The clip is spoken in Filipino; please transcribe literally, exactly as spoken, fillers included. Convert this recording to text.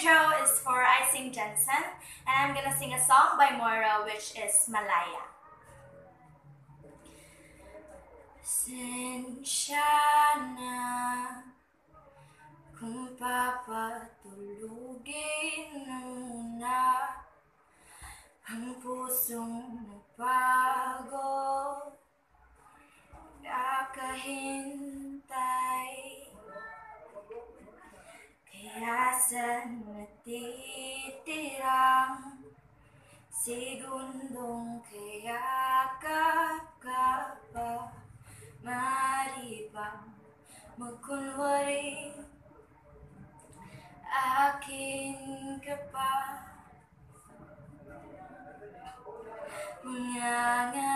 intro is for I Sing Jensen, and I'm gonna sing a song by Moira, which is Malaya. Sensya na kung papatulugin muna ang pusong napagod, kakahintay. Kaya sa natitirang segundong kayakap ka pa, maaari bang magkunwari akin ka pa? Mga